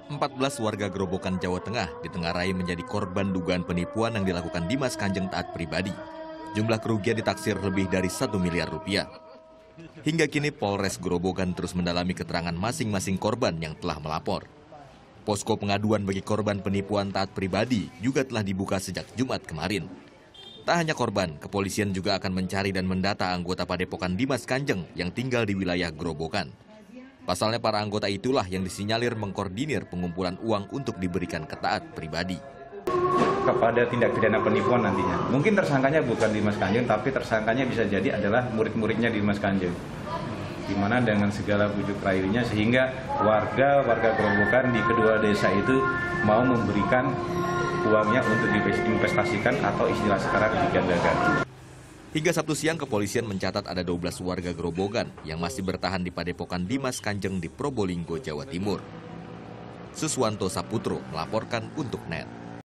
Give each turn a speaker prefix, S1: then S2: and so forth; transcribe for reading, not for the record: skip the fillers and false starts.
S1: 14 warga Grobogan, Jawa Tengah ditengarai menjadi korban dugaan penipuan yang dilakukan Dimas Kanjeng taat pribadi. Jumlah kerugian ditaksir lebih dari 1 miliar rupiah. Hingga kini Polres Grobogan terus mendalami keterangan masing-masing korban yang telah melapor. Posko pengaduan bagi korban penipuan taat pribadi juga telah dibuka sejak Jumat kemarin. Tak hanya korban, kepolisian juga akan mencari dan mendata anggota Padepokan Dimas Kanjeng yang tinggal di wilayah Grobogan. Pasalnya para anggota itulah yang disinyalir mengkoordinir pengumpulan uang untuk diberikan ke taat pribadi.
S2: Kepada tindak pidana penipuan nantinya. Mungkin tersangkanya bukan Dimas Kanjeng, tapi tersangkanya bisa jadi adalah murid-muridnya Dimas Kanjeng. Di mana dengan segala bujuk rayunya sehingga warga Grobogan di kedua desa itu mau memberikan uangnya untuk diinvestasikan atau istilah sekarang digandakan.
S1: Hingga Sabtu siang, kepolisian mencatat ada 12 warga Grobogan yang masih bertahan di Padepokan Dimas Kanjeng di Probolinggo, Jawa Timur. Suswanto Saputro melaporkan untuk NET.